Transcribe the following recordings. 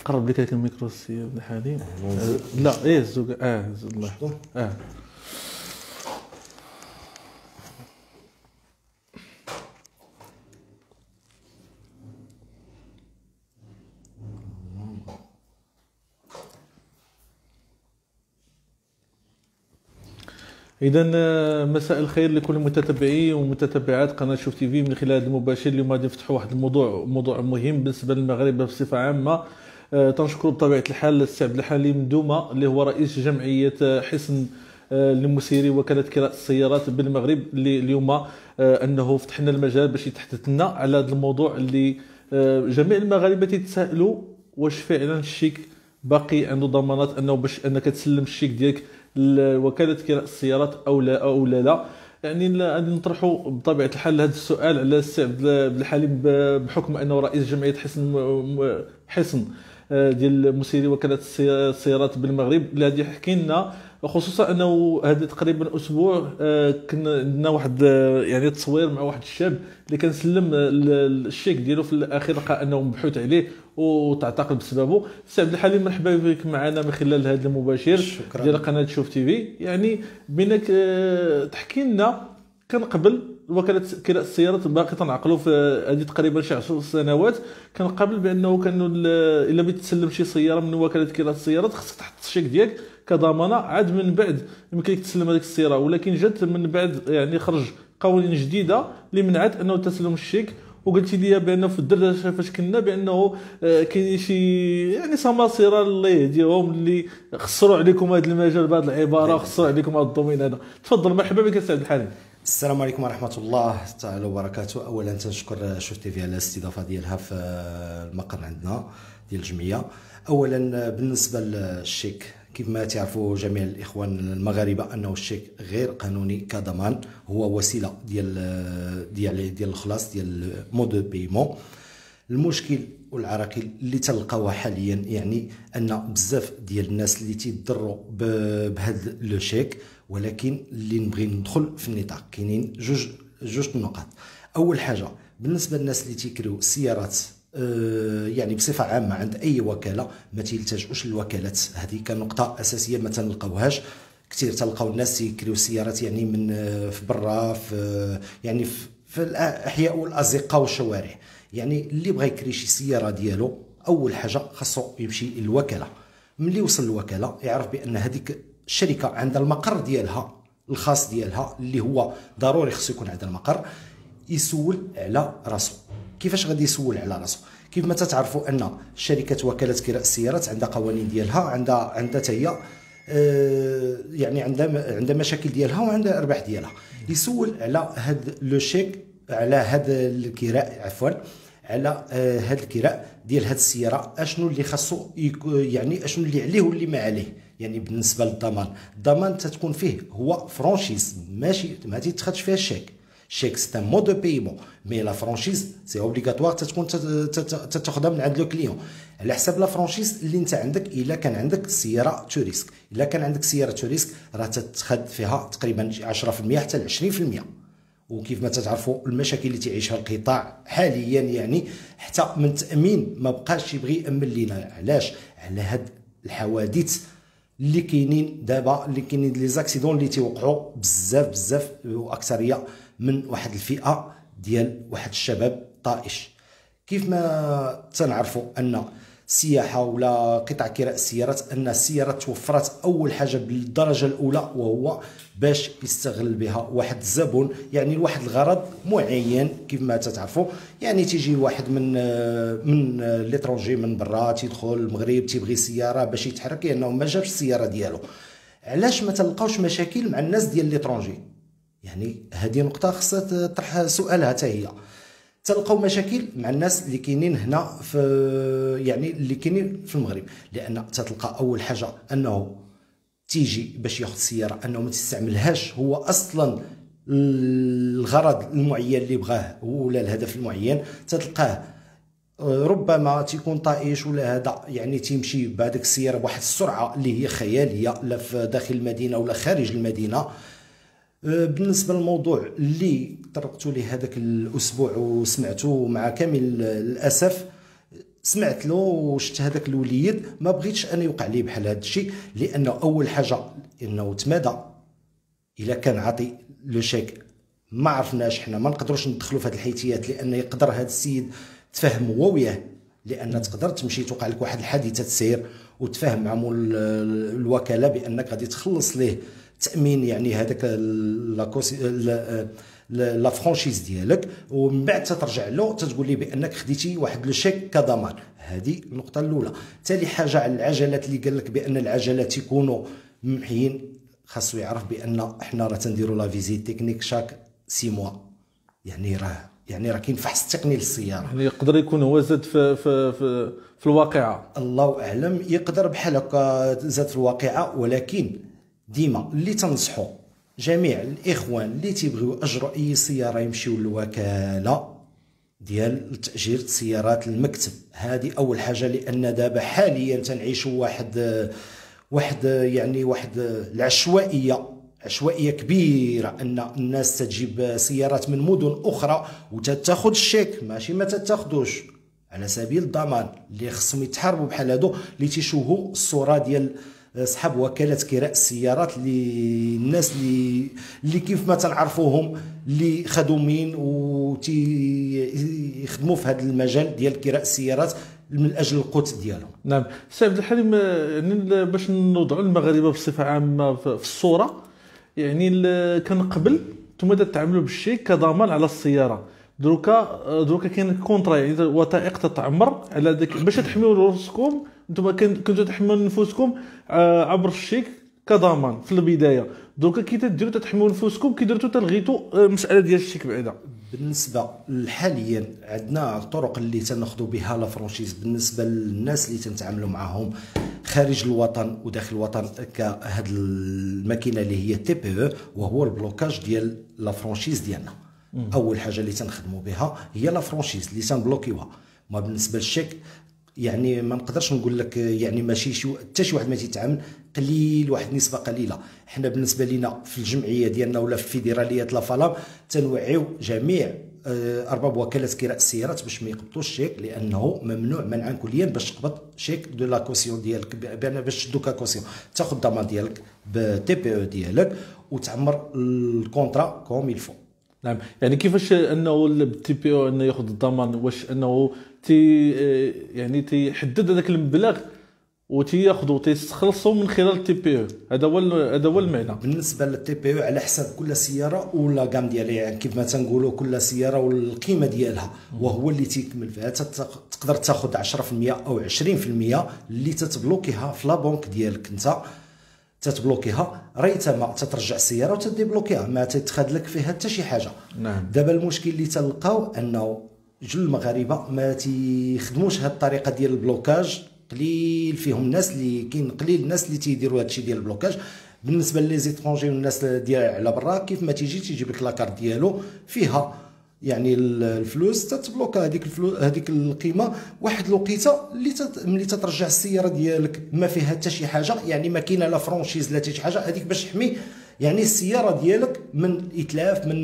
قرب لك هذاك الميكرو السي عبد الحليم. لا ايه الزوج زود الله. إذا مساء الخير لكل متتبعي ومتتبعات قناة شوف تي في. من خلال هذا المباشر اليوم غادي نفتحوا واحد موضوع مهم بالنسبة للمغاربة بصفة عامة. تنشكر بطبيعة الحال السي عبد الحليم دومة اللي هو رئيس جمعية حصن لمسيري وكالة كراء السيارات بالمغرب، اللي اليوم أنه فتحنا المجال باش يتحدث لنا على هذا الموضوع اللي جميع المغاربة تتساءلوا واش فعلا الشيك باقي عنده ضمانات انه باش انك تسلم الشيك ديالك لوكاله كراء السيارات او لا. يعني غادي نطرحوا بطبيعه الحال هذا السؤال على السي عبد الحليم بحكم انه رئيس جمعيه حصن ديال مسيري وكاله السيارات بالمغرب، اللي غادي يحكي لنا خصوصا انه هذا تقريبا اسبوع كنا عندنا واحد يعني تصوير مع واحد الشاب اللي كان سلم الشيك ديالو في الاخير لقى انه مبحوث عليه وتعتقل بسببه. سي عبد الحليم مرحبا بك معنا من خلال هذا المباشر ديال قناه شوف تي في. يعني بينك تحكي لنا، كان قبل وكاله كراء السيارات باقي تنعقلوا في هذه تقريبا شي 10 سنوات، كان قبل بانه كانوا الا بغيت تسلم شي سياره من وكاله كراء السيارات خصك تحط الشيك ديالك كضمانه، عاد من بعد يمكن لك تسلم هذيك السياره. ولكن جات من بعد يعني خرج قوانين جديده اللي منعت انه تسلم الشيك. وقلتي لي بانه في الدردشه فاش كنا بانه كاين شي يعني سماسره الله يهديهم اللي خسروا عليكم هذا المجال بهذه العباره، خسروا عليكم هذا الدومين هذا. تفضل مرحبا بك سي عبد الحليم. السلام عليكم ورحمه الله تعالى وبركاته. اولا تنشكر شوف تي في على الاستضافه ديالها في المقر عندنا ديال الجمعيه. اولا بالنسبه للشيك، كيف ما تعرفوا جميع الاخوان المغاربه انه الشيك غير قانوني كضمان، هو وسيله ديال الخلاص ديال مود بيمون. المشكل والعراقيل اللي تلقاوها حاليا يعني ان بزاف ديال الناس اللي تيضروا بهذا لو شيك، ولكن اللي نبغي ندخل في النطاق كاينين جوج نقاط. اول حاجه بالنسبه للناس اللي تيكريو السيارات يعني بصفه عامه عند اي وكاله ما تيلتجؤوش للوكالات، هذه كنقطه اساسيه ما تنلقاوهاش كثير. تلقاو الناس تيكريو السيارات يعني من في برا في يعني في الاحياء والازقه والشوارع. يعني اللي بغى يكري شي سياره ديالو اول حاجه خاصو يمشي للوكاله. ملي يوصل للوكاله يعرف بان هذيك الشركه عندها المقر ديالها الخاص ديالها اللي هو ضروري خصو يكون عندها المقر. يسول على راسو. كيفاش غادي يسول على راسو؟ كيف ما تتعرفوا ان شركه وكاله كراء السيارات عندها قوانين ديالها، عندها حتى هي يعني عندها مشاكل ديالها وعندها ارباح ديالها. يسول على هذا لو شيك، على هذا الكراء عفوا، على هذا الكراء ديال هذه السياره اشنو اللي خاصو يعني اشنو اللي عليه واللي ما عليه. يعني بالنسبه للضمان، الضمان تتكون فيه هو فرانشيز، ماشي ما تيتخدش فيها الشيك. الشيك سي ان مود دو بايمون، مي لا فرانشيز سي اوبليغاتوار تتكون تاخذها من عند لو كليون على حساب لا فرانشيز اللي انت عندك. الا كان عندك سياره توريسك، الا كان عندك سياره توريسك راه تتخذ فيها تقريبا 10% حتى ل 20%. وكيف ما تتعرفوا المشاكل اللي تعيشها القطاع حاليا، يعني حتى من التامين ما بقاش يبغي يامن لينا. علاش؟ على هاد الحوادث اللي كاينين دابا، اللي كاينين لي زاكسيدون اللي تيوقعوا بزاف واكثريه من واحد الفئه ديال واحد الشباب طائش. كيف ما تنعرفوا ان السياحه ولا قطاع كراء السيارات، ان السيارات توفرت اول حاجه بالدرجه الاولى وهو باش يستغل بها واحد الزبون، يعني لواحد الغرض معين. كيف ما تتعرفوا يعني تيجي واحد من ليترونجي من برا تيدخل المغرب تيبغي سياره باش يتحرك لانه ما جابش السياره ديالو. علاش ما تلقاوش مشاكل مع الناس ديال ليترونجي؟ يعني هذه نقطه خصها تطرح سؤالها حتى هي. تلقاو مشاكل مع الناس اللي كاينين هنا في يعني اللي كاينين في المغرب، لان تتلقى اول حاجه انه تيجي باش ياخذ السياره انه ما تستعملهاش هو اصلا الغرض المعين اللي بغاه ولا الهدف المعين. تتلقاه ربما تيكون طائش ولا هذا، يعني تيمشي بهذيك السياره بواحد السرعه اللي هي خياليه، لا في داخل المدينه ولا خارج المدينه. بالنسبه للموضوع اللي طرقتوا ليه هذاك الاسبوع وسمعتوه مع كامل الاسف، سمعت له وشفت هذاك الوليد، ما بغيتش انا يوقع لي بحال هذا الشيء، لانه اول حاجه انه تمادى. الا كان عاطي لو شيك ما عرفناش، حنا ما نقدروش ندخلوا في هذه الحيتيات، لان يقدر هذا السيد تفهم هو وياه، لان تقدر تمشي توقع لك واحد الحادثه تسير وتفاهم مع مول الوكاله بانك غادي تخلص ليه تامين يعني هذاك لا فرانشيز ديالك، ومن بعد تترجع له تتقول لي بانك خديتي واحد لو شيك كضمان. هذه النقطه الاولى. ثاني حاجه على العجلات اللي قال لك بان العجلات يكونوا ممحيين، خاصو يعرف بان حنا راه تنديروا لا فيزيت تكنيك شاك 6 موا، يعني راه كاين فحص تقني للسياره. يعني يقدر يكون هو زاد في الواقعه، الله اعلم، يقدر بحال هكا زاد في الواقعه. ولكن ديما اللي تنصحوا جميع الاخوان اللي تيبغيو اجروا اي سياره يمشيو للوكاله ديال تاجير السيارات المكتب. هذه اول حاجه، لان دابا حاليا تنعيشوا واحد عشوائيه كبيره، ان الناس تجيب سيارات من مدن اخرى وتتاخذ الشيك، ماشي ما تتاخذوش على سبيل الضمان. اللي خصهم يتحاربوا بحال هادو اللي تيشوهوا الصوره ديال صحاب وكاله كراء السيارات، اللي الناس اللي كيف ما تنعرفوهم اللي خدومين يخدموا في هذا المجال ديال كراء السيارات من اجل القوت ديالهم. نعم سي عبد الحليم، يعني باش نوضعوا المغاربه بصفه عامه في الصوره، يعني كان قبل نتوما تعملوا بالشيك كضمان على السياره، دروكا كاين كونطرا، يعني وثائق تتعمر على داك باش تحميو راسكم. نتوما كنتو تحميو نفوسكم عبر الشيك كضمان في البدايه، دروكا كي تديروا تحميو نفوسكم كي درتو تلغيتوا المساله ديال الشيك بعدا. بالنسبه حاليا عندنا الطرق اللي تناخذوا بها لا فرانشيز بالنسبه للناس اللي تنتعاملوا معهم خارج الوطن وداخل الوطن، كهاد الماكينه اللي هي تي بي او، وهو البلوكاج ديال لا فرانشيز ديالنا. اول حاجه اللي تنخدموا بها هي لا فرانشيز اللي تنبلوكيوها. ما بالنسبه للشيك يعني ما نقدرش نقول لك، يعني ماشي حتى شي واحد ما تيتعامل، قليل، واحد النسبه قليله. حنا بالنسبه لنا في الجمعيه ديالنا ولا في فيدراليه لافالام تنوعيو جميع ارباب وكالات كراء السيارات باش ما يقبطوش الشيك، لانه ممنوع منعا كليا باش تقبط شيك دو لا كوسيون ديالك، باش تدوكا كوسيون تاخذ الضمان ديالك بتي بي او ديالك وتعمر الكونطرا كوم يلفو. نعم، يعني كيفاش انه التي بي او انه ياخذ الضمان؟ واش انه يعني تيحدد هذاك المبلغ وتياخذوا تيستخلصوا من خلال التي بي او؟ هذا هو المعنى. بالنسبه للتي بي او على حسب كل سياره ولا كام ديالها، يعني كيف ما تنقولوا كل سياره والقيمه ديالها، وهو اللي تيكمل فيها. تقدر تاخذ 10% او 20% اللي تتبلوكيها في لا بنك ديالك، انت تتبلوكيها ريتما تترجع السياره وتديبلوكيها، ما تتخذ لك فيها حتى شي حاجه. نعم. دابا المشكل اللي تلقاو انه جل المغاربه ما تيخدموش هذه الطريقه ديال البلوكاج، قليل فيهم الناس اللي كاين، قليل الناس اللي تيديروا هذا الشيء ديال البلوكاج. بالنسبه لي زيترونجي والناس ديال على برا، كيف ما تيجيب لك لاكارت ديالو فيها يعني الفلوس، تتبلوكا هذيك القيمه واحد الوقيته ملي تترجع السياره ديالك ما فيها حتى شي حاجه، يعني ما كاينه لا فرانشيز لا حتى شي حاجه. هذيك باش تحمي يعني السياره ديالك من الاتلاف، من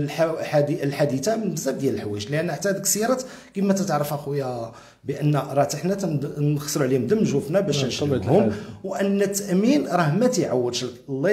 الحادثه، من بزاف ديال الحوايج، لان حتى هذيك السيارات كما تتعرف اخويا بان راه حنا تنخسروا عليهم دم جوفنا باش نشريوهم، وان التامين راه ما تيعوضش. الله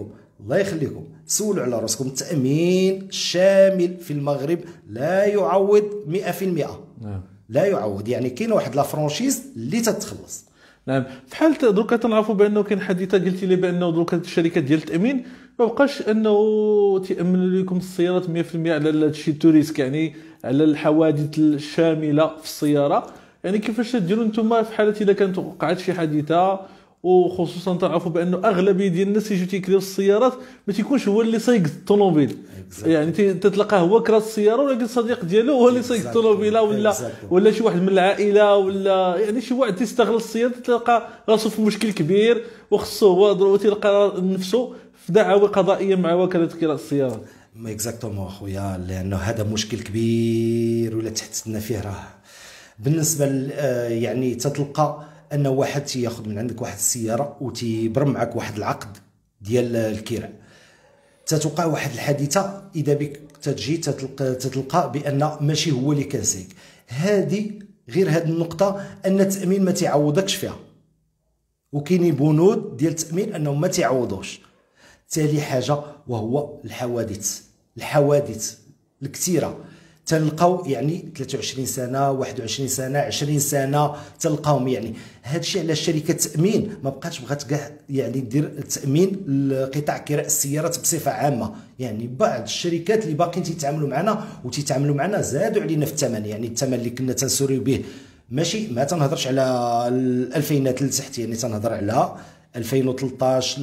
يخليكم سولوا على راسكم، التامين الشامل في المغرب لا يعوض 100%. لا يعوض، يعني كاين واحد لا فرانشيز اللي تتخلص. نعم، في حال دروكا تنعرفوا بانه كاين حادثه، قلتي لي بانه دروكا الشركات ديال التامين ما بقاش انه تيامنوا لكم السيارات 100% على هذا الشيء توريسك، يعني على الحوادث الشامله في السياره. يعني كيفاش تديروا نتوما في حاله اذا كانت وقعت شي حادثه، وخصوصا تعرفوا بانه اغلبيه ديال الناس يجيو تيكريو السيارات ما تيكونش هو اللي سايق الطوموبيل، يعني تتلقاه هو كراس السياره ولكن الصديق ديالو هو اللي سايق الطوموبيله، ولا شي واحد من العائله، ولا يعني شي واحد تيستغل السياره، تلقى راسو في مشكل كبير وخصو هو تلقى نفسه في دعاوى قضائيه مع وكاله كراء السيارات. اكزاكتومون اخويا، لانه هذا مشكل كبير ولا تحدثنا فيه. راه بالنسبه يعني تتلقى ان واحد تياخذ من عندك واحد السياره وتيبرم معك واحد العقد ديال الكراء، تتوقع واحد الحادثه، اذا بك تجي تتلقى بان ماشي هو اللي كان سايق. هذه غير هذه النقطه ان التامين ما تيعوضكش فيها، وكاينين بنود ديال التامين انهم ما تيعوضوش. ثاني حاجه وهو الحوادث الكثيره، تلقاو يعني 23 سنه 21 سنه 20 سنه تلقاهم. يعني هذا الشيء على شركه التامين ما بقاتش بغات كاع يعني دير التامين لقطاع كراء السيارات بصفه عامه. يعني بعض الشركات اللي باقيين تيتعاملوا معنا زادوا علينا في الثمن. يعني الثمن اللي كنا تنسوريو به ماشي، ما تنهضرش على الالفينات لتحت، يعني تنهضر على 2013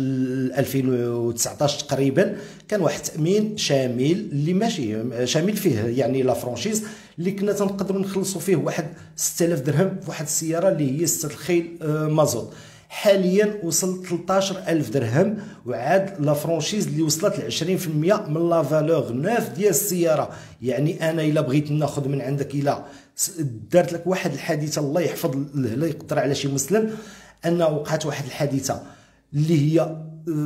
2019 تقريبا. كان واحد التامين شامل اللي ماشي شامل فيه يعني لا فرانشيز اللي كنا تنقدروا نخلصوا فيه واحد 6000 درهم في واحد السياره اللي هي 6 الخيل مازوت. حاليا وصل 13000 درهم، وعاد لا فرانشيز اللي وصلت ل 20% من لا فالور نوف ديال السياره. يعني انا الا بغيت ناخذ من عندك، الا دارت لك واحد الحادثه الله يحفظ لا يقدر على شي مسلم، ان وقعت واحد الحادثه اللي هي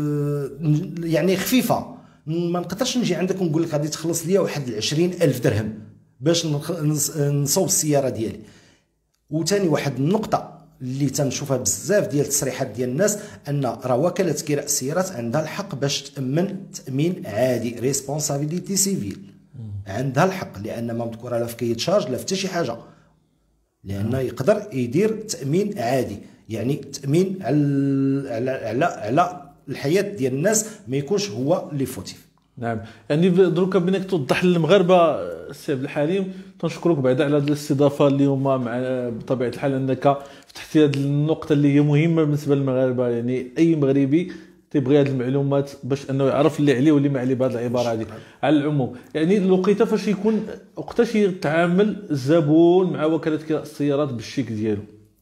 يعني خفيفه، ما نقدرش نجي عندك ونقول لك غادي تخلص ليا واحد 20000 درهم باش نصوب السياره ديالي. وثاني واحد النقطه اللي تنشوفها بزاف ديال التصريحات ديال الناس، ان راه وكاله كراء السيارات عندها الحق باش تامن تامين عادي، ريسبونسابيلتي سيفيل، عندها الحق، لان ما مذكوره لا في كيت شارج لا في حتى شي حاجه، لانه يقدر يدير تامين عادي. يعني تامين على الحياه ديال الناس، ما يكونش هو اللي فوتيف. نعم، يعني دروكا بانك توضح للمغاربه السي عبد الحليم، تنشكرك بعدا على هذه الاستضافه اليوم مع بطبيعه الحال، انك فتحتي هذه النقطه اللي هي مهمه بالنسبه للمغاربه. يعني اي مغربي تيبغي هذه المعلومات باش انه يعرف اللي عليه واللي ما عليه بهذه العباره هذه. على العموم يعني الوقيته فاش يكون وقتاش يتعامل الزبون مع وكاله كراء السيارات بالشيك ديالو؟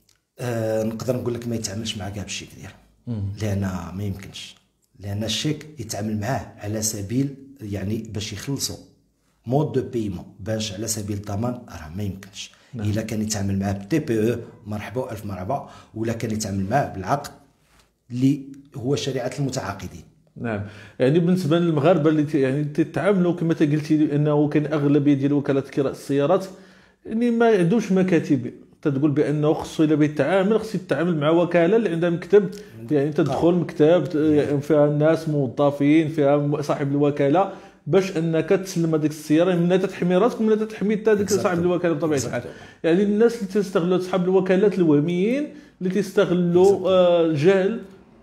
نقدر نقول لك ما يتعاملش مع كاع بالشيك ديالو، لان ما يمكنش، لان الشيك يتعامل معاه على سبيل يعني باش يخلصوا مود دو بيمون، باش على سبيل الضمان راه ما يمكنش. الا كان يتعامل معاه بالتي بي او مرحبا الف مرحبا، ولا كان يتعامل معاه بالعقد اللي هو شريعه المتعاقدين. نعم، يعني بالنسبه للمغاربه اللي يعني تتعاملوا كما قلتي انه كان اغلبيه ديال وكالات كراء السيارات يعني ما عندوش مكاتب، تقول بانه خصو الا بغى يتعامل خصو يتعامل مع وكاله اللي عندها مكتب. يعني تدخل مكتب فيها الناس موظفين، فيها صاحب الوكاله، باش انك تسلم هذيك السياره من تحمي راسك ومن تحمي حتى ديك صاحب الوكاله بطبيعه الحال. يعني الناس اللي تستغلوا اصحاب الوكالات الوهميين اللي تستغلوا الجهل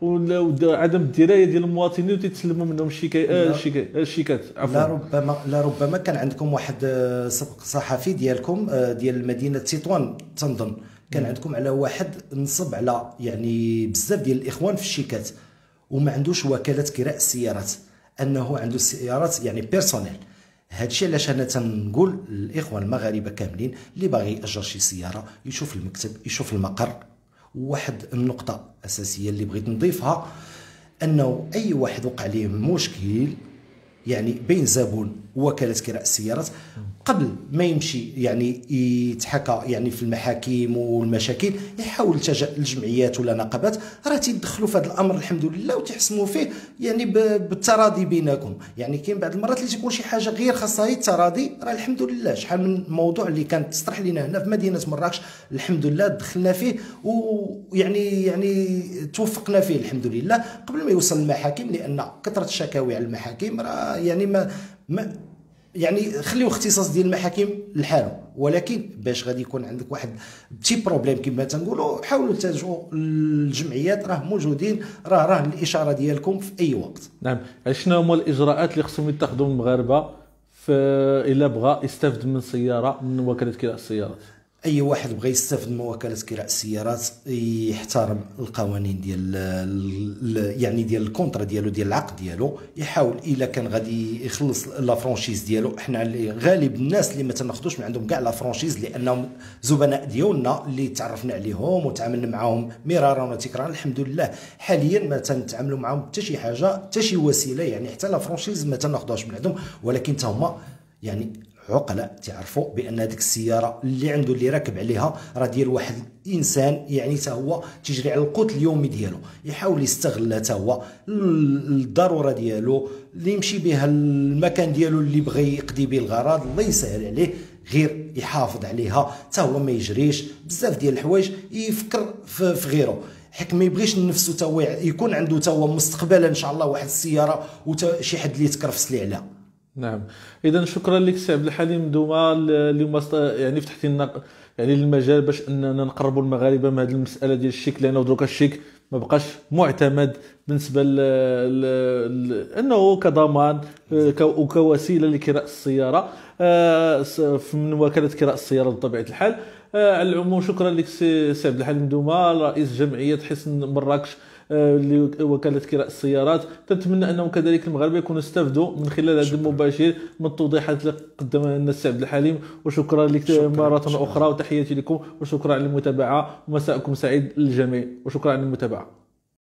وعدم الدرايه ديال المواطنين وتتسلموا منهم الشيكات. عفوا، لا ربما كان عندكم واحد سبق صحفي ديالكم ديال مدينه تطوان تنظن، كان عندكم على واحد نصب على يعني بزاف ديال الاخوان في الشيكات وما عندوش وكاله كراء السيارات، انه عنده سيارات يعني بيرسونيل. هادشي علاش انا تنقول للاخوان المغاربه كاملين اللي باغي ياجر شي سياره يشوف المكتب يشوف المقر. واحد النقطة أساسية اللي بغيت نضيفها، أنه أي واحد وقع عليه مشكل يعني بين زبون ووكالة كراء السيارات، قبل ما يمشي يعني يتحكى يعني في المحاكم والمشاكل، يحاول يلتجأ للجمعيات ولا نقابات، راه تيدخلوا في هذا الامر الحمد لله وتحسموا فيه يعني بالتراضي بينكم. يعني كاين بعض المرات اللي تكون شي حاجه غير خاصها هي التراضي، راه الحمد لله شحال من موضوع اللي كانت تطرح لنا هنا في مدينه مراكش الحمد لله دخلنا فيه ويعني توفقنا فيه الحمد لله قبل ما يوصل للمحاكم، لان كثره الشكاوي على المحاكم راه يعني ما يعني خليو اختصاص ديال المحاكم لحالو، ولكن باش غادي يكون عندك واحد بتي بروبليم كما تنقولوا حاولوا تلجؤوا للجمعيات، راه موجودين، راه الاشاره ديالكم في اي وقت. نعم، شنو هما الاجراءات اللي خصهم يتخذوا المغاربه الا بغى يستافد من سياره من وكاله كراء السيارات؟ اي واحد بغى يستافد من وكاله كراء السيارات يحترم القوانين ديال يعني ديال الكونترا ديالو ديال العقد ديالو، يحاول الا كان غادي يخلص لا فرانشيز ديالو. حنا غالب الناس اللي ما تناخذوش من عندهم كاع لا فرانشيز لانهم زبناء ديالنا اللي تعرفنا عليهم وتعاملنا معاهم مرارا وتكرارا، الحمد لله حاليا ما تنتعاملوا معاهم حتى شي حاجه حتى شي وسيله، يعني حتى لا فرانشيز ما تناخذوهاش من عندهم، ولكن تا هما يعني عقلاء تعرفوا بان هذيك السياره اللي عنده اللي راكب عليها راه ديال واحد الانسان، يعني حتى هو تجري على القوت اليومي ديالو، يحاول يستغلها حتى هو الضروره ديالو اللي يمشي بها المكان ديالو اللي بغى يقضي به الغرض، الله يسهل عليه غير يحافظ عليها حتى هو ما يجريش بزاف ديال الحوايج، يفكر في غيره، حيت ما يبغيش نفسه تا هو يكون عنده تا هو مستقبلا ان شاء الله واحد السياره وشي حد اللي يتكرفس ليه عليها. نعم. اذا شكرا لك سي عبد الحليم دوما، اليوم يعني فتحتي لنا يعني المجال باش اننا نقربوا المغاربه من هذه المساله ديال الشيك، لانه دروك الشيك ما بقاش معتمد بالنسبه انه كضمان وكوسيله لكراء السياره من وكاله كراء السياره بطبيعه الحال. على العموم شكرا لك سي عبد الحليم دوما، رئيس جمعيه حصن مراكش لوكاله كراء السيارات. تنتمنى انهم كذلك المغاربه يكونوا استفدوا من خلال هذا المباشر من التوضيحات اللي قدمها لنا السي عبد الحليم. وشكرا لك مره اخرى، وتحياتي لكم وشكرا على المتابعه، ومساءكم سعيد للجميع وشكرا على المتابعه.